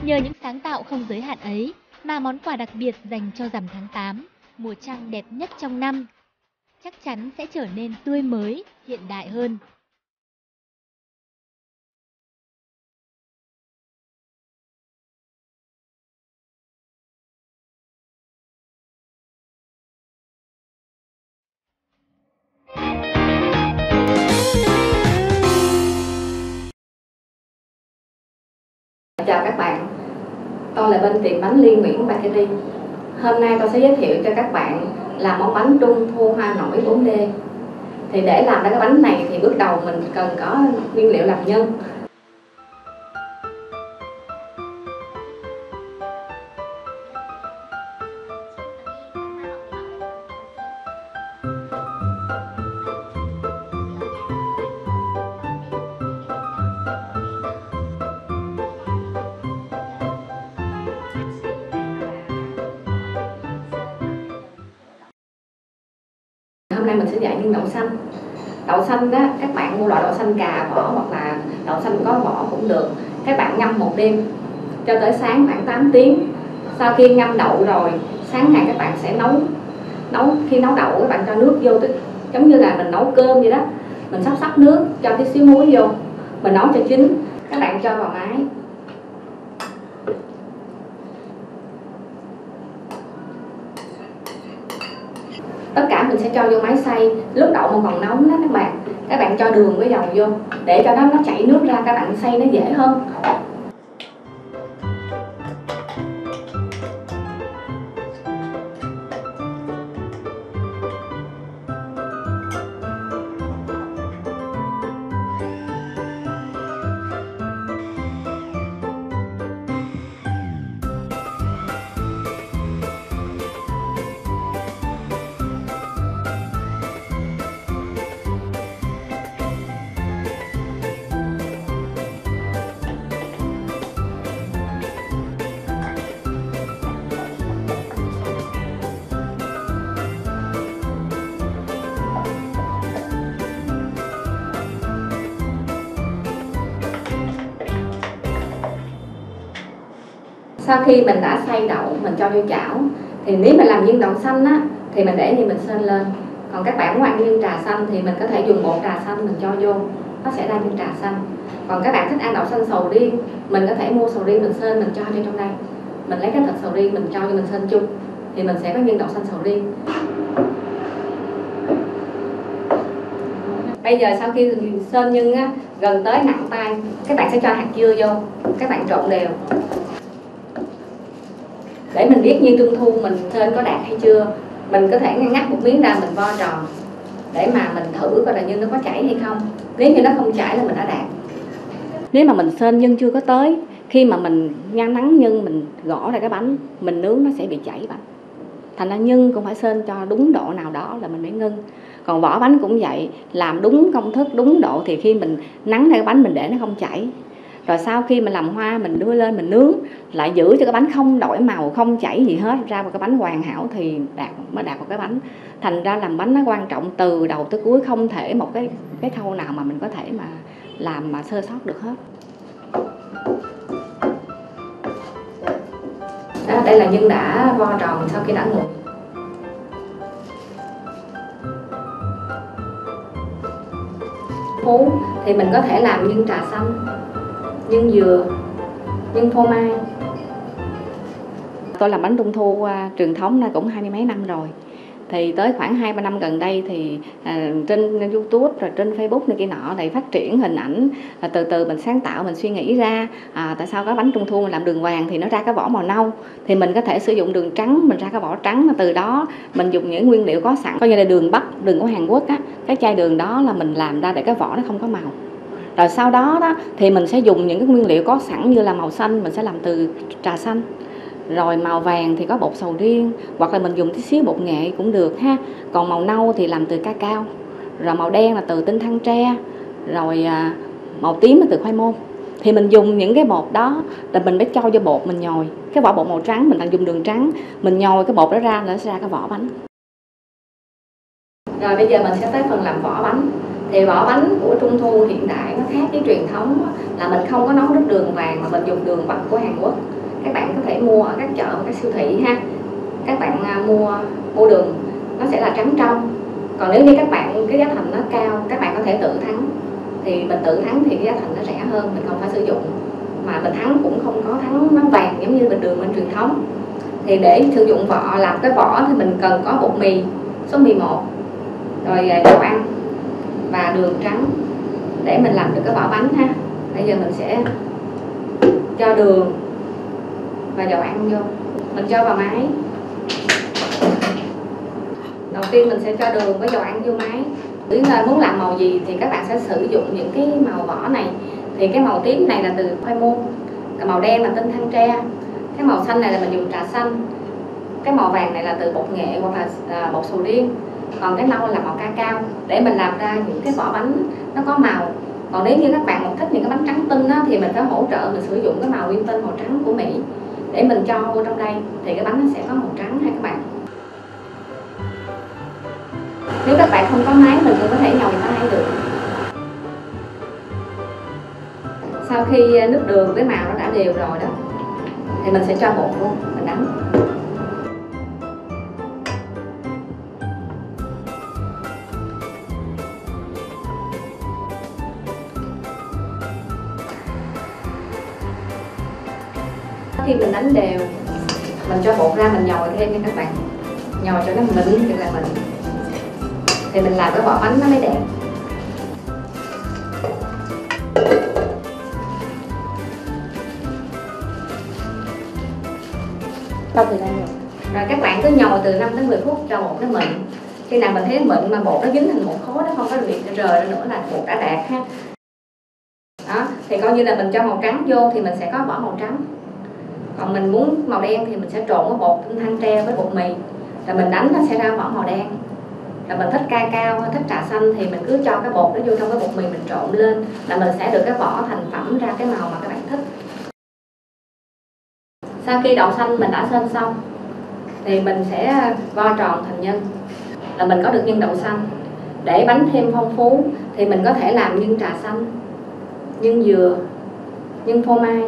Nhờ những sáng tạo không giới hạn ấy mà món quà đặc biệt dành cho rằm tháng 8, mùa trăng đẹp nhất trong năm, chắc chắn sẽ trở nên tươi mới, hiện đại hơn. Chào các bạn, tôi là bên tiệm bánh Liên Nguyễn Bakery. Hôm nay tôi sẽ giới thiệu cho các bạn làm món bánh trung thu hoa nổi 4D. Thì để làm ra cái bánh này thì bước đầu mình cần có nguyên liệu làm nhân. Hôm nay mình sẽ dạy nhân đậu xanh. Đậu xanh đó, các bạn mua loại đậu xanh cà vỏ hoặc là đậu xanh có vỏ cũng được. Các bạn ngâm một đêm cho tới sáng khoảng 8 tiếng. Sau khi ngâm đậu rồi, sáng ngày các bạn sẽ nấu. Khi nấu đậu các bạn cho nước vô, giống như là mình nấu cơm vậy đó. Mình sắp nước, cho tí xíu muối vô, mình nấu cho chín. Các bạn cho vào máy. Tất cả mình sẽ cho vô máy xay. Lúc đậu mà còn nóng đó các bạn cho đường với dầu vô để cho nó chảy nước ra, các bạn xay nó dễ hơn. Sau khi mình đã xay đậu, mình cho vô chảo. Thì nếu mình làm nhân đậu xanh á, thì mình để như mình sên lên. Còn các bạn muốn ăn nhân trà xanh thì mình có thể dùng bột trà xanh mình cho vô, nó sẽ ra nhân trà xanh. Còn các bạn thích ăn đậu xanh sầu riêng, mình có thể mua sầu riêng mình sên mình cho vô trong đây. Mình lấy cái thịt sầu riêng mình cho vô mình sên chung, thì mình sẽ có nhân đậu xanh sầu riêng. Bây giờ sau khi sên nhân á, gần tới nặng tay, các bạn sẽ cho hạt dưa vô, các bạn trộn đều. Để mình biết nhân trung thu mình sên có đạt hay chưa, mình có thể ngắt một miếng ra mình vo tròn để mà mình thử coi là nhân nó có chảy hay không. Nếu như nó không chảy là mình đã đạt. Nếu mà mình sên nhân chưa có tới, khi mà mình nhan nắng nhân mình gõ ra cái bánh, mình nướng nó sẽ bị chảy bánh. Thành ra nhân cũng phải sên cho đúng độ nào đó là mình mới ngưng. Còn vỏ bánh cũng vậy, làm đúng công thức, đúng độ thì khi mình nắng ra cái bánh mình để nó không chảy. Rồi sau khi mình làm hoa mình đưa lên mình nướng, lại giữ cho cái bánh không đổi màu, không chảy gì hết, ra một cái bánh hoàn hảo thì mới đạt một cái bánh. Thành ra làm bánh nó quan trọng từ đầu tới cuối, không thể một cái khâu nào mà mình có thể mà làm mà sơ sót được hết. Đó, đây là nhân đã vo tròn sau khi đã nguội. Phú thì mình có thể làm nhân trà xanh, nhân dừa, nhân phô mai. Tôi làm bánh trung thu truyền thống này cũng 20 mấy năm rồi. Thì tới khoảng 2-3 năm gần đây thì trên YouTube rồi trên Facebook này kia nọ thì phát triển hình ảnh, từ từ mình sáng tạo, mình suy nghĩ ra tại sao có bánh trung thu mình làm đường vàng thì nó ra cái vỏ màu nâu, thì mình có thể sử dụng đường trắng, mình ra cái vỏ trắng, mà từ đó mình dùng những nguyên liệu có sẵn, coi như là đường Bắc, đường của Hàn Quốc á, cái chai đường đó là mình làm ra để cái vỏ nó không có màu. Rồi sau đó thì mình sẽ dùng những cái nguyên liệu có sẵn, như là màu xanh mình sẽ làm từ trà xanh, rồi màu vàng thì có bột sầu riêng, hoặc là mình dùng tí xíu bột nghệ cũng được ha. Còn màu nâu thì làm từ cacao, rồi màu đen là từ tinh than tre, rồi màu tím là từ khoai môn. Thì mình dùng những cái bột đó là mình phải cho vô bột mình nhồi. Cái vỏ bột màu trắng mình đang dùng đường trắng, mình nhồi cái bột đó ra, nó sẽ ra cái vỏ bánh. Rồi bây giờ mình sẽ tới phần làm vỏ bánh. Thì vỏ bánh của Trung Thu hiện đại nó khác với truyền thống là mình không có nấu nước đường vàng mà mình dùng đường bắp của Hàn Quốc. Các bạn có thể mua ở các chợ và các siêu thị ha. Các bạn mua đường nó sẽ là trắng trong. Còn nếu như các bạn cái giá thành nó cao, các bạn có thể tự thắng. Thì mình tự thắng thì cái giá thành nó rẻ hơn, mình không phải sử dụng. Mà mình thắng cũng không có thắng nó vàng giống như bình đường bên truyền thống. Thì để sử dụng vỏ, làm cái vỏ thì mình cần có bột mì số 11, rồi dầu ăn và đường trắng để mình làm được cái vỏ bánh ha. Bây giờ mình sẽ cho đường và dầu ăn vô, mình cho vào máy. Đầu tiên mình sẽ cho đường với dầu ăn vô máy. Nếu muốn làm màu gì thì các bạn sẽ sử dụng những cái màu vỏ này. Thì cái màu tím này là từ khoai môn, cái màu đen là tinh than tre, cái màu xanh này là mình dùng trà xanh, cái màu vàng này là từ bột nghệ hoặc là bột sầu riêng, còn cái nâu là màu cacao, để mình làm ra những cái vỏ bánh nó có màu. Còn nếu như các bạn thích những cái bánh trắng tinh á, thì mình phải hỗ trợ mình sử dụng cái màu nguyên tinh màu trắng của Mỹ để mình cho vô trong đây thì cái bánh nó sẽ có màu trắng ha các bạn. Nếu các bạn không có máy mình cũng có thể nhồi tay được. Sau khi nước đường với màu nó đã đều rồi đó thì mình sẽ cho bột vô, mình đánh. Khi mình đánh đều, mình cho bột ra mình nhồi thêm nha các bạn, nhồi cho nó mịn thật là mịn thì mình làm cái vỏ bánh nó mới đẹp. Bao thời gian Rồi các bạn cứ nhồi từ 5 đến 10 phút cho bột nó mịn. Khi nào mình thấy mịn mà bột nó dính thành một khối, nó không có bị rời ra nữa là bột đã đạt ha. Đó, thì coi như là mình cho màu trắng vô thì mình sẽ có vỏ màu trắng. Còn mình muốn màu đen thì mình sẽ trộn cái bột tinh than tre với bột mì, rồi mình đánh nó sẽ ra vỏ màu đen. Rồi mình thích cacao, thích trà xanh thì mình cứ cho cái bột đó vô trong cái bột mì mình trộn lên là mình sẽ được cái vỏ thành phẩm ra cái màu mà các bạn thích. Sau khi đậu xanh mình đã xên xong thì mình sẽ vo tròn thành nhân là mình có được nhân đậu xanh. Để bánh thêm phong phú thì mình có thể làm nhân trà xanh, nhân dừa, nhân phô mai.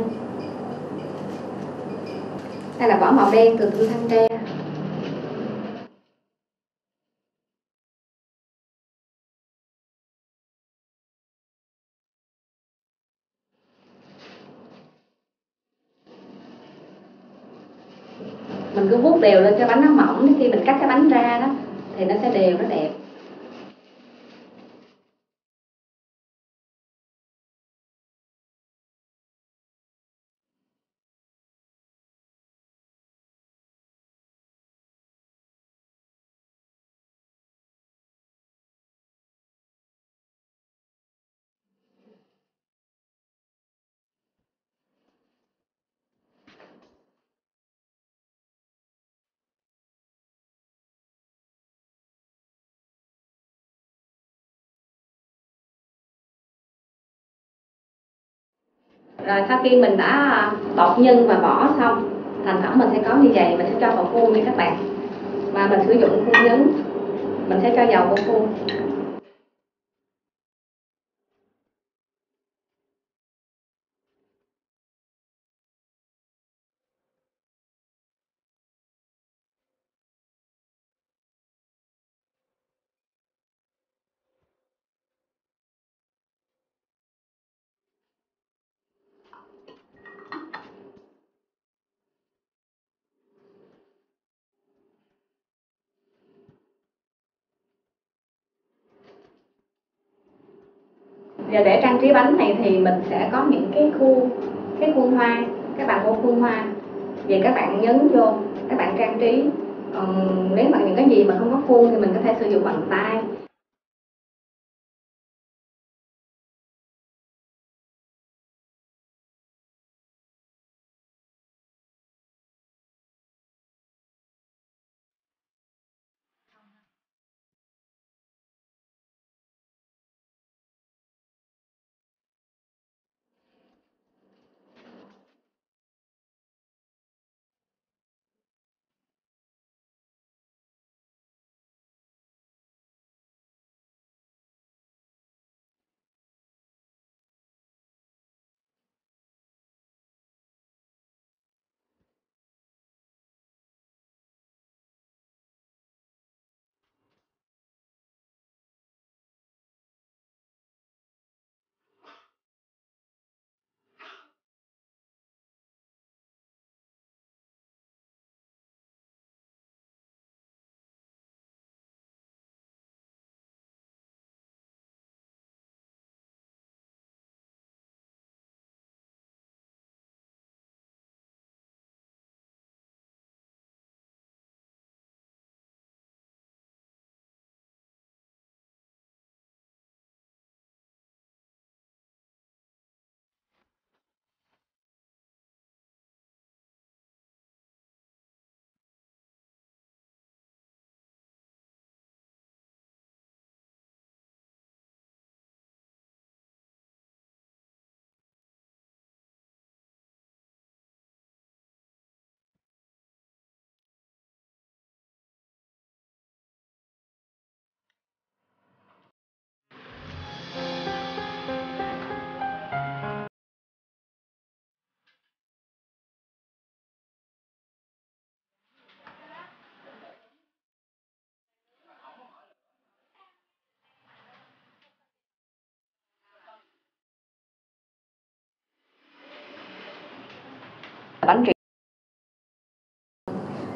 Đây là vỏ màu đen từ tinh than tre. Mình cứ vuốt đều lên cho bánh nó mỏng, khi mình cắt cái bánh ra đó thì nó sẽ đều, nó đẹp. Rồi sau khi mình đã bọc nhân và vỏ xong, thành phẩm mình sẽ có như vậy. Mình sẽ cho vào khuôn nha các bạn. Và mình sử dụng khuôn nhấn, mình sẽ cho dầu vào khuôn. Giờ để trang trí bánh này thì mình sẽ có những cái khuôn hoa. Các bạn mua khuôn hoa về các bạn nhấn vô, các bạn trang trí. Còn nếu mà những cái gì mà không có khuôn thì mình có thể sử dụng bằng tay.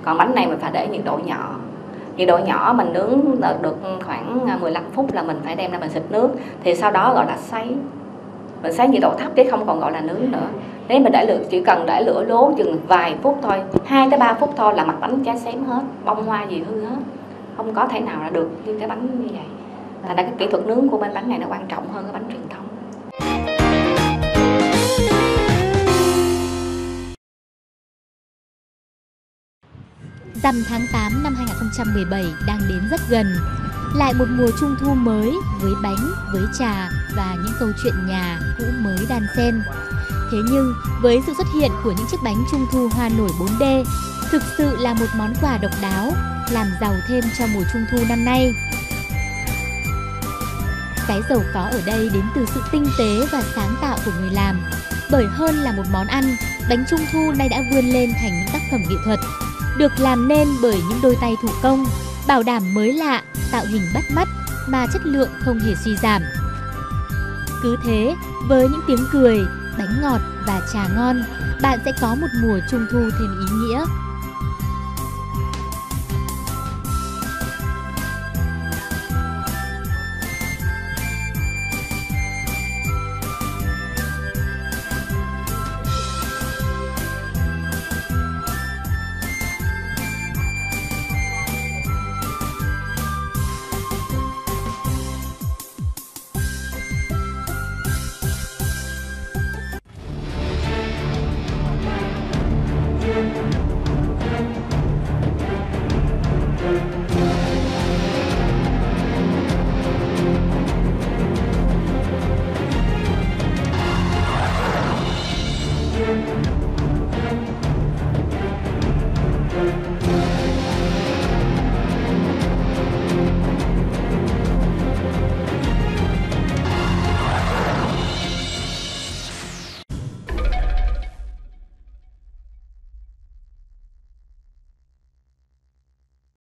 Còn bánh này mình phải để nhiệt độ nhỏ. Nhiệt độ nhỏ mình nướng được khoảng 15 phút là mình phải đem ra mình xịt nước. Thì sau đó gọi là sấy. Mình sấy nhiệt độ thấp chứ không còn gọi là nướng nữa. Nếu mình để lửa, chỉ cần để lửa lố chừng vài phút thôi, 2 tới 3 phút thôi là mặt bánh cháy xém hết, bông hoa gì hư hết. Không có thể nào là được như cái bánh như vậy. Thành ra cái kỹ thuật nướng của bên bánh này nó quan trọng hơn cái bánh truyền thống. Rằm tháng 8 năm 2017 đang đến rất gần. Lại một mùa trung thu mới với bánh, với trà và những câu chuyện nhà cũ mới đan xen. Thế nhưng với sự xuất hiện của những chiếc bánh trung thu hoa nổi 4D, thực sự là một món quà độc đáo, làm giàu thêm cho mùa trung thu năm nay. Cái giàu có ở đây đến từ sự tinh tế và sáng tạo của người làm. Bởi hơn là một món ăn, bánh trung thu nay đã vươn lên thành những tác phẩm nghệ thuật, được làm nên bởi những đôi tay thủ công, bảo đảm mới lạ, tạo hình bắt mắt mà chất lượng không hề suy giảm. Cứ thế, với những tiếng cười, bánh ngọt và trà ngon, bạn sẽ có một mùa trung thu thêm ý nghĩa.